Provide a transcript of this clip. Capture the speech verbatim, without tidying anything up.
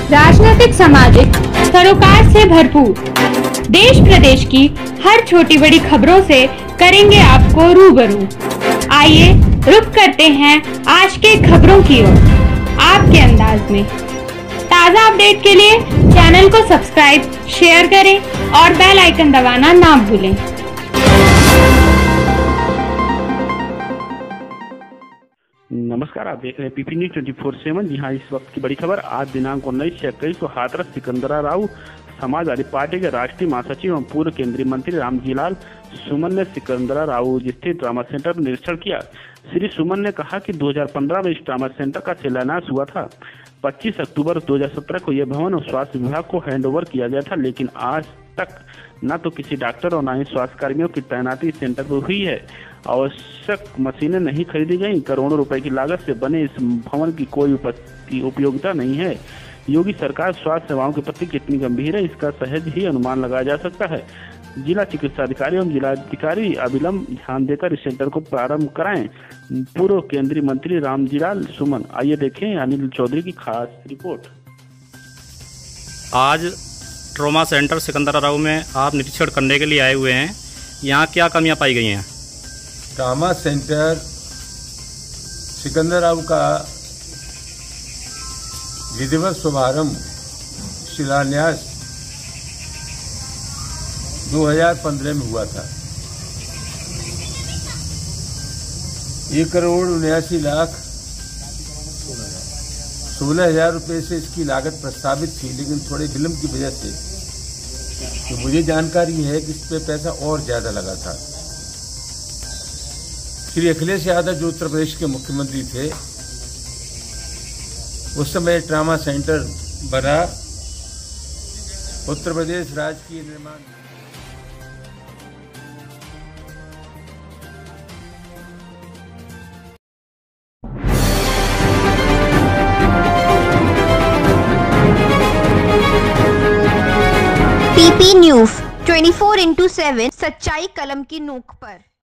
राजनीतिक सामाजिक सरोकार से भरपूर देश प्रदेश की हर छोटी बड़ी खबरों से करेंगे आपको रूबरू। आइए रुक करते हैं आज के खबरों की ओर आपके अंदाज में। ताज़ा अपडेट के लिए चैनल को सब्सक्राइब, शेयर करें और बेल आइकन दबाना ना भूलें। नमस्कार, आप देख रहे हैं PP news twenty four seven. जी हाँ, इस वक्त की बड़ी खबर। आज दिनांक उन्नीस से इक्कीस को हाथरस सिकंदरा राव समाजवादी पार्टी के राष्ट्रीय महासचिव एवं पूर्व केंद्रीय मंत्री रामजीलाल सुमन ने सिकंदरा राव स्थित ट्रामा सेंटर का निरीक्षण किया। श्री सुमन ने कहा कि दो हज़ार पंद्रह में इस ट्रामा सेंटर का शिलान्यास हुआ था। पच्चीस अक्टूबर दो हज़ार सत्रह को यह भवन स्वास्थ्य विभाग को हैंडओवर किया गया था, लेकिन आज तक न तो किसी डॉक्टर और न ही स्वास्थ्य कर्मियों की तैनाती इस सेंटर पर हुई है। आवश्यक मशीनें नहीं खरीदी गई। करोड़ों रुपए की लागत से बने इस भवन की कोई उपयोगिता नहीं है। योगी सरकार स्वास्थ्य सेवाओं के प्रति कितनी गंभीर है, इसका सहज ही अनुमान लगाया जा सकता है। जिला चिकित्सा अधिकारी एवं जिलाधिकारी अविलंब ध्यान देकर इस सेंटर को प्रारंभ कराएं। पूर्व केंद्रीय मंत्री रामजीलाल सुमन। आइए देखें अनिल चौधरी की खास रिपोर्ट। आज ट्रॉमा सेंटर सिकंदरा राव में आप निरीक्षण करने के लिए आए हुए हैं। यहाँ क्या कमियां पाई गई हैं? ट्रॉमा सेंटर सिकंदरा राव का विधिवत शुभारंभ शिलान्यास दो हज़ार पंद्रह में हुआ था। एक करोड़ उन्यासी लाख सोलह हजार रुपये से इसकी लागत प्रस्तावित थी, लेकिन थोड़े विलम्ब की वजह से तो मुझे जानकारी है कि इस पे पैसा और ज्यादा लगा था। श्री अखिलेश यादव जो उत्तर प्रदेश के मुख्यमंत्री थे, उस समय ट्रामा सेंटर बना। उत्तर प्रदेश राज्य की निर्माण PP news twenty four into seven, सच्चाई कलम की नोक पर।